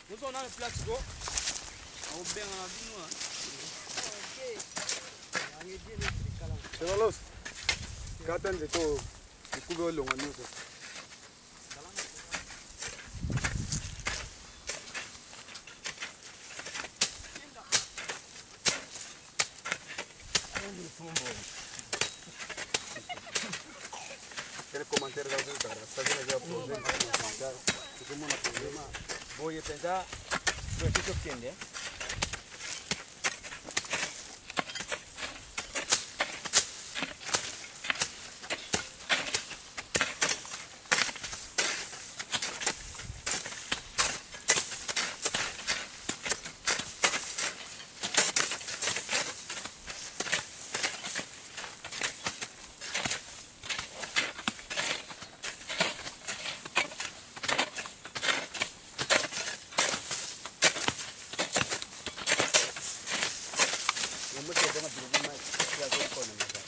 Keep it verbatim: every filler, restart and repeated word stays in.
Nous on a le plastique. On bien à vino. Sevalos. Katan de to. Kubo longa nuso. El comandante da su cara, está bien ya problema, ya como una problema. Voy a pensar, pues qué obtiene. Yo me quedé en la primera, ya estoy con el